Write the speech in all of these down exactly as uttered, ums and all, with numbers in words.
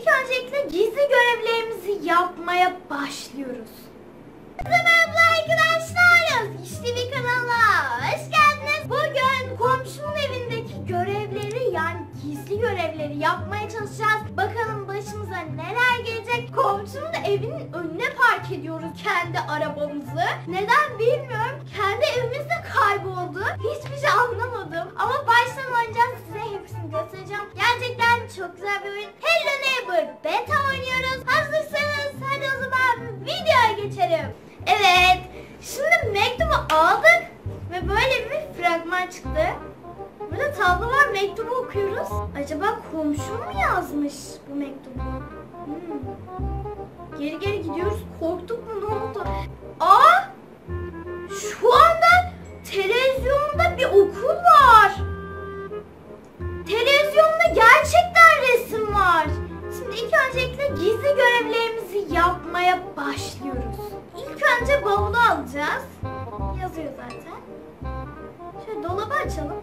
ilk öncelikle gizli görevlerimizi yapmaya başlıyoruz. Merhaba arkadaşlar, işte bir kanala hoş geldiniz. Bugün komşumun evindeki görevleri, yani gizli görevleri yapmaya çalışacağız. Bakalım başımıza neler gelecek. Komşumun da evinin önüne park ediyoruz kendi arabamızı. Neden bilmiyorum. Kendi evimizde kayboldu. Hiçbir şey anlamadım. Ama baştan oynayacağız, size hepsini göstereceğim. Gerçekten çok güzel bir oyun. Hello Neighbor beta oynuyoruz. Hazırsanız hadi o zaman videoya geçelim. Evet, şimdi mektubu aldık ve böyle bir fragman çıktı. Burada tablo var, mektubu okuyoruz. Acaba komşum mu yazmış bu mektubu? Hmm. Geri geri gidiyoruz, korktuk mu, ne oldu? Aa! Şu anda televizyonda bir okul var. Televizyonda gerçekten resim var. Şimdi ilk öncelikle gizli görevlerimizi yapmaya başlıyoruz. İlk önce bavulu alacağız. Yazıyor zaten. Şöyle dolabı açalım.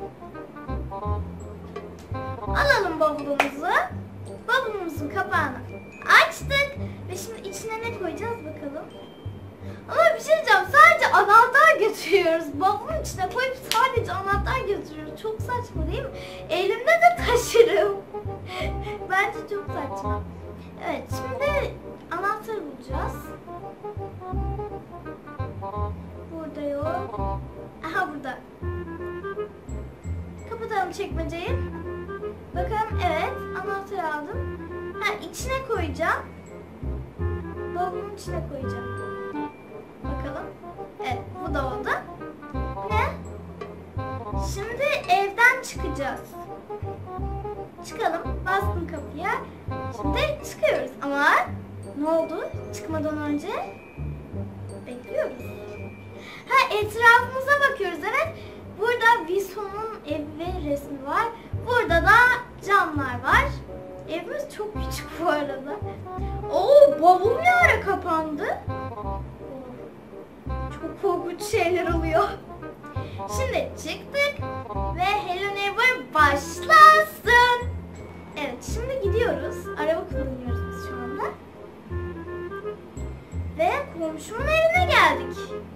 Alalım bavulumuzu. Bavulumuzun kapağını açtık. Ve şimdi içine ne koyacağız bakalım. Ama bir şey diyeceğim. Sadece anahtar götürüyoruz. Bavulun içine koyup sadece anahtar götürüyoruz. Çok saçma değil mi? Elimde de taşırım. Bence çok saçma. Evet, şimdi anahtarı bulacağız. Burada yok. Aha, burada. Kapatalım çekmeceyi. Bakalım, evet, anahtarı aldım. Ha, içine koyacağım. Bavulun içine koyacağım. Bakalım. Evet, bu da oldu. Ne? Şimdi evden çıkacağız. Çıkalım. Bastım kapıya. Şimdi çıkıyoruz ama ne oldu? Çıkmadan önce bekliyoruz. Ha, etrafımıza bakıyoruz. Evet. Burada Vison'un evi ve resmi var. Burada da camlar var. Evimiz çok küçük bu arada. Oo, bavul ne ara kapandı? Çok korkunç şeyler oluyor. Şimdi çıktık ve Hello Neighbor başlasın. Evet, şimdi gidiyoruz. Araba kullanıyoruz biz şu anda. Ve komşumun evine geldik.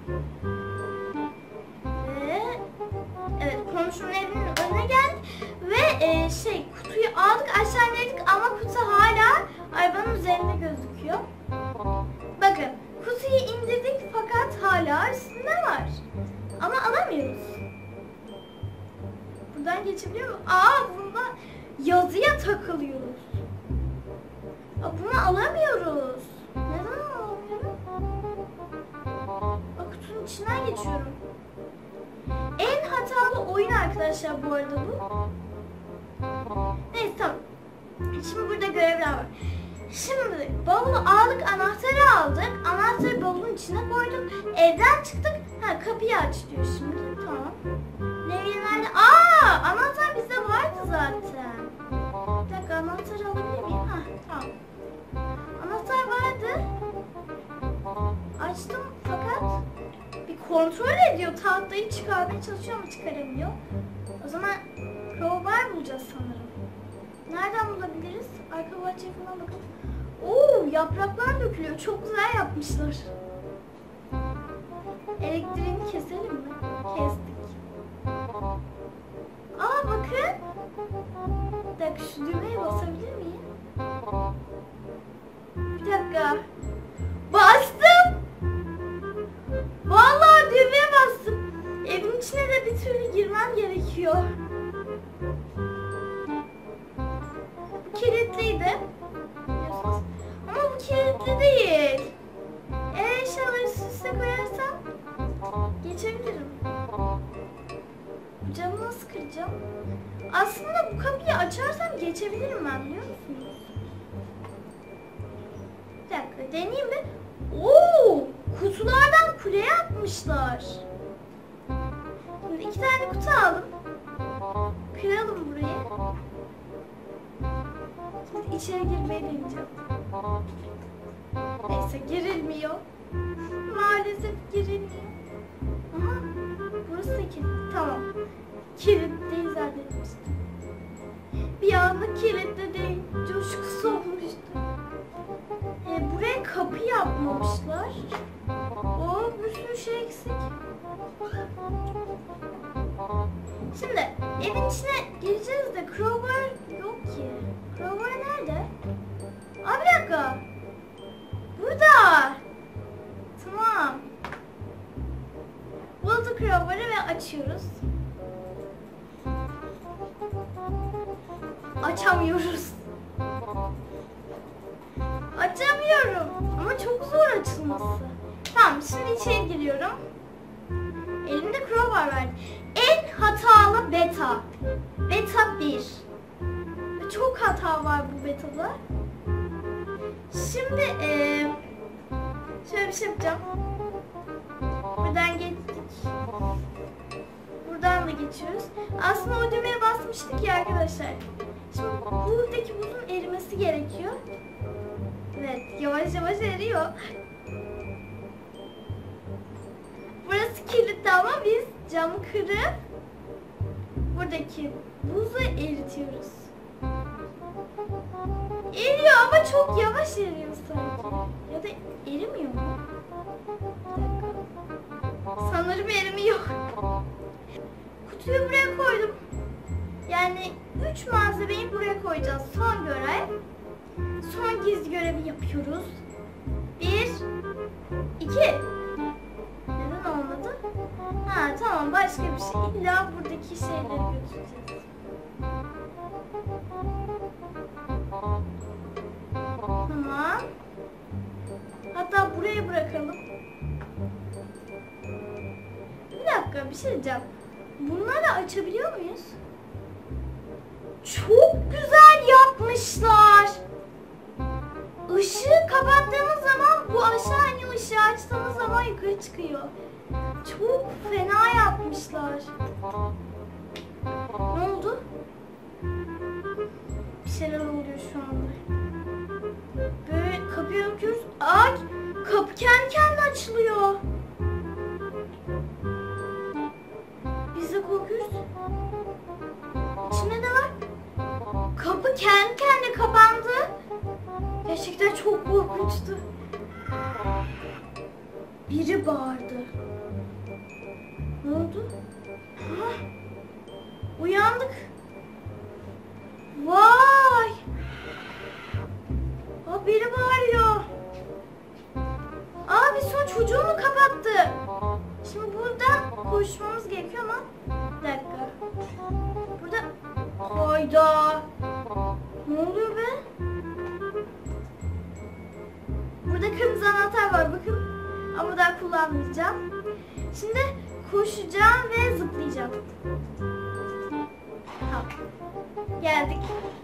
Ve evet, komşumun evinin önüne geldik. Ve e, şey kutuyu aldık, aşağı indirdik ama kutu hala arabanın üzerinde gözüküyor. Bakın, kutuyu indirdik fakat hala üstünde var. Ama alamıyoruz. Buradan geçebiliyor muyum? Aa, bunda yazıya takılıyoruz. Aa, bunu alamıyoruz. Neden alamıyorum? Aa, kutunun içinden geçiyorum. En hatalı oyun arkadaşlar bu arada bu. Neyse, tamam. Şimdi burada görevler var. Şimdi bavulu aldık, anahtarı aldık. Anahtarı bavulun içine koyduk. Evden çıktık. Ha, kapıyı aç diyor şimdi. Tamam. Nereye nerede? Aa, anahtar bizde vardı zaten. Bir dakika, anahtarı alabilir miyim? Ha, tamam. Anahtar vardı. Açtım fakat bir kontrol ediyor. Tahtayı çıkarmaya çalışıyor ama çıkaramıyor. O zaman crowbar bulacağız sanırım. Nereden bulabiliriz? Arka bahçeye falan bakalım. Oo, yapraklar dökülüyor. Çok güzel yapmışlar. Elektriğini keselim mi? Kestik. Aa, bakın. Bir dakika, şu düğmeye basabilir miyim? Bir dakika. Bastım. Vallahi düğmeye bastım. Evin içine de bir türlü girmem gerekiyor. Bu kilitliydi. Ama bu kilitli değil. Eğer eşyaları üst üste koyarsam geçebilirim. Camı nasıl kıracağım? Aslında bu kapıyı açarsam geçebilirim ben, biliyor musunuz? Bir dakika, deneyeyim mi? Oo, kutulardan kule yapmışlar. Şimdi iki tane kutu aldım. Kıralım burayı. Şimdi içeri girmeyi deneyeceğim. Neyse, girilmiyor. Maalesef girilmiyor. Aha, burası da kilitli. Tamam. Kilitliyiz zannetmiştim. Bir anda kilitli değil. Coşkusu olmuştu. yapmamışlar. O bir sürü şey eksik. Şimdi evin içine gireceğiz de crowbar yok ki. Crowbar nerede? Aa, bir dakika. Burada. Tamam. Bulduk crowbar'ı ve açıyoruz. Açamıyoruz. Açamıyorum. Ama çok zor açılması. Tamam, şimdi içeri giriyorum. Elimde crowbar var. En hatalı beta. Beta bir. Çok hata var bu betada. Şimdi ee, şöyle bir şey yapacağım. Buradan geçtik. Buradan da geçiyoruz. Aslında o düğmeye basmıştık ya arkadaşlar. Şimdi buradaki buzun erimesi gerekiyor. Evet, yavaş yavaş eriyor. Burası kilitli ama biz camı kırıp buradaki buzu eritiyoruz. Eriyor ama çok yavaş eriyor sanki. Ya da erimiyor mu? Bir dakika. Sanırım erimiyor. Kutuyu buraya koydum. Yani üç malzemeyi buraya koyacağız. Son görev. Son gizli görevi yapıyoruz. Bir, iki. Neden olmadı? Ha tamam, başka bir şey. İlla buradaki şeyleri götüreceğiz. Tamam. Hatta buraya bırakalım. Bir dakika, bir şey diyeceğim. Bunları açabiliyor muyuz? Çok güzel yapmışlar. Işığı kapattığımız zaman bu aşağı, hani ışığı açtığımız zaman yukarı çıkıyor. Çok fena yapmışlar. Ne oldu? Bir şeyler oluyor şu anda. Böyle kapıyı öpüyoruz. Aa, kapı kendi kendine açılıyor. Biz de korkuyoruz. İçinde ne var? Kapı kendi kendine kapandı. Gerçekten çok korkunçtu. Biri bağırdı. Ne oldu? Ha, uyandık. Vay! Aa, biri bağırıyor. Aa, bir son çocuğunu kapattı. Şimdi buradan koşmamız gerekiyor ama bir dakika. Burada hayda. Ne oluyor be? Burada kırmızı anahtar var, bakın. Ama daha kullanmayacağım. Şimdi koşacağım ve zıplayacağım. Tamam. Geldik.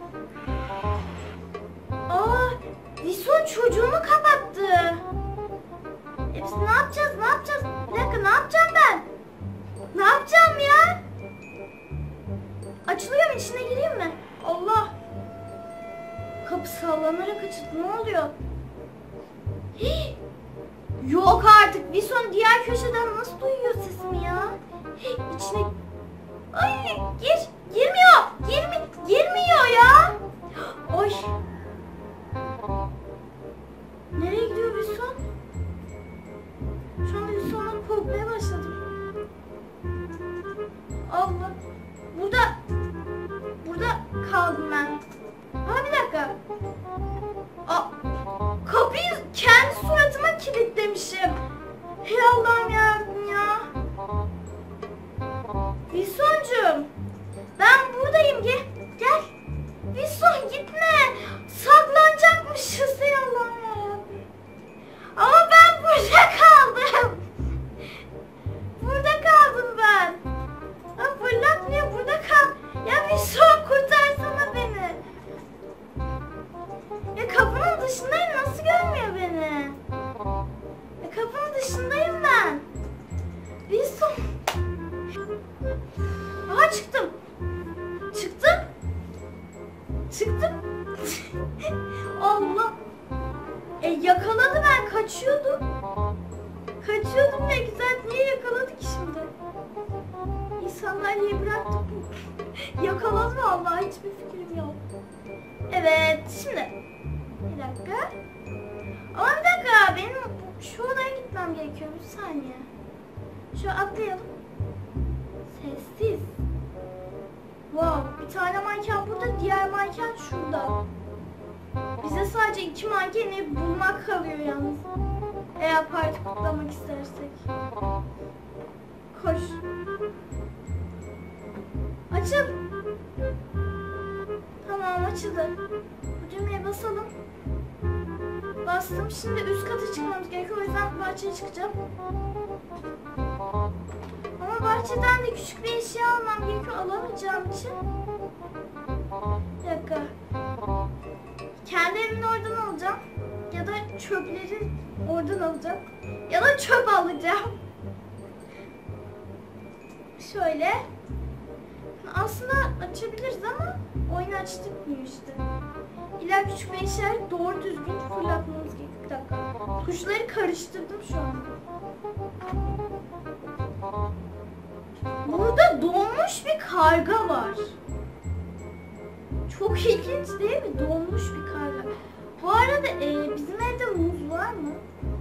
Aa, Vison çocuğumu kapattı. E biz ne yapacağız? Ne yapacağız? Bir dakika, ne yapacağım ben? Ne yapacağım ya? Açılıyor mu? İçine gireyim mi? Allah. Kapı sallanarak açıldı. Ne oluyor? Hii. Yok artık. Vison diğer köşeden nasıl duyuyor sesimi ya? Hii, içine... Ay, gir. Girmiyor. Girmi... Girmiyor ya. Ay. Nereye gidiyor Vison? Şu anda Vison'dan korkmaya başladım. Allah. Burada... Burada kaldım ben. Ha, bir dakika. Aa, kapıyı kendi suratıma kilitlemişim. Hey Allah'ım yarabbim ya. Vison'cum. Ben buradayım, gel. Gel. Vison gitme. Saklanacakmışız, hey Allah'ım yarabbim. Ama ben burada kaldım. Burada kaldım ben. Ha, fırlatmıyor, burada kal. Ya Vison, kurtarsana beni. Ya kapının dışındayım, nasıl görmüyor beni? Ya kapının dışındayım ben. Vison. Aha, çıktım. Çıktım. Çıktım. Allah. E yakaladı, ben kaçıyordum. Kaçıyordum ne güzel. Niye yakaladı ki şimdi? İnsanlar niye bıraktı? Yakaladı vallahi, hiçbir fikrim yok. Evet, şimdi. Bir dakika. Ama bir dakika, benim gerekiyor. Bir saniye. Şöyle atlayalım. Sessiz. Wow, bir tane manken burada, diğer manken şurada. Bize sadece iki mankeni bulmak kalıyor yalnız. Eğer parti kutlamak istersek. Koş. Açıl. Tamam, açıldı. Bu düğmeye basalım. Bastım. Şimdi üst kata çıkmamız gerekiyor. O yüzden bahçeye çıkacağım. Ama bahçeden de küçük bir eşya almam gerekiyor. Alamayacağım için. Bir dakika. Kendi evimin oradan alacağım. Ya da çöpleri oradan alacağım. Ya da çöp alacağım. Şöyle. Aslında açabiliriz ama oyunu açtırmıyor işte. İlla küçük bir eşya doğru düzgün fırlatmamız gerekiyor. Bir dakika. Tuşları karıştırdım şu an. Burada donmuş bir karga var. Çok ilginç değil mi? Donmuş bir karga. Bu arada e, bizim evde muz var mı?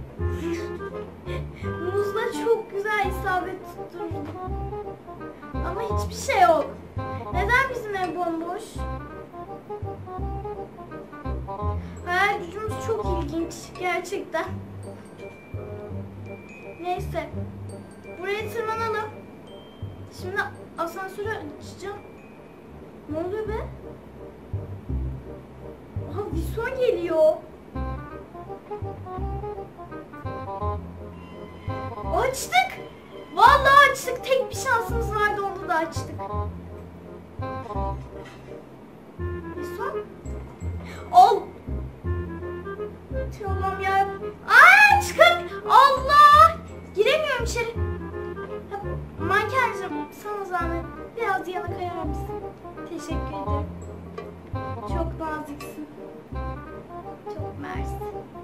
Muzla çok güzel isabet tutturdum. Ama hiçbir şey yok. Neden bizim ev bomboş? Hayal gücümüz çok ilginç gerçekten. Neyse. Buraya tırmanalım. Şimdi asansörü açacağım. Ne oluyor be? Aha, vison geliyor. Açtık. Vallahi açtık. Tek bir şansımız vardı, onu da açtık. Vison. Al. Allah'ım ya. Aa, çıkın. Allah. Giremiyorum içeri. Mankencim, sana zahmet. Biraz yana kayar mısın? Teşekkür ederim. Çok naziksin. Çok mersi.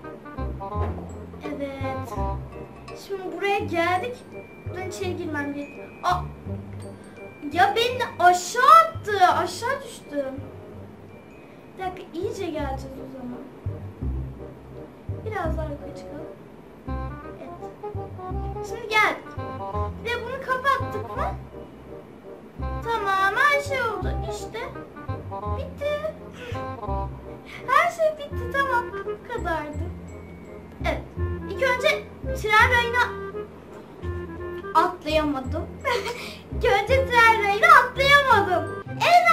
Evet. Şimdi buraya geldik. Buradan içeri girmem gerekiyor. Aa! Ya beni aşağı attı. Aşağı düştüm. Bir dakika, iyice geleceğiz o zaman. Biraz daha yukarı çıkalım. Evet. Şimdi geldik. Bir de bunu kapattık mı? Tamam, her şey oldu. İşte. Bitti. Her şey bitti. Tamam. Bu kadardı. Evet. İlk önce tren rayına atlayamadım. İlk önce tren rayına atlayamadım. Evet